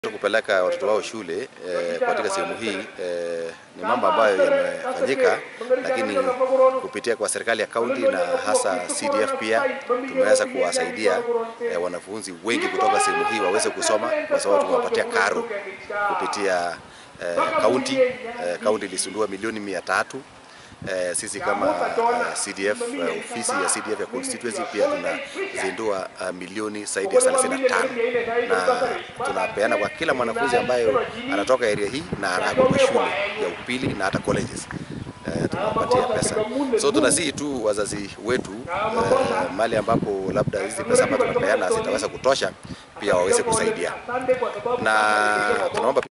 Kupeleka watoto wao shule katika sehemu hii ni mambo ambayo yamefanyika, lakini kupitia kwa serikali ya kaunti na hasa CDF pia tumeweza kuwasaidia wanafunzi wengi kutoka sehemu hii waweze kusoma, kwa sababu tumewapatia karo kupitia kaunti. Kaunti ilisundua milioni 300. Sisi kama CDF, ofisi ya CDF ya constituency pia tunazindua milioni zaidi ya 35, na tunapeana kwa kila mwanafunzi ambaye anatoka area hii na anakuwa shule ya upili na hata colleges. Tunapatia pesa. So tunasihi tu wazazi wetu mali ambapo labda hizi pesa ambazo tunapeana zitaweza kutosha, pia waweze kusaidia, na tunaomba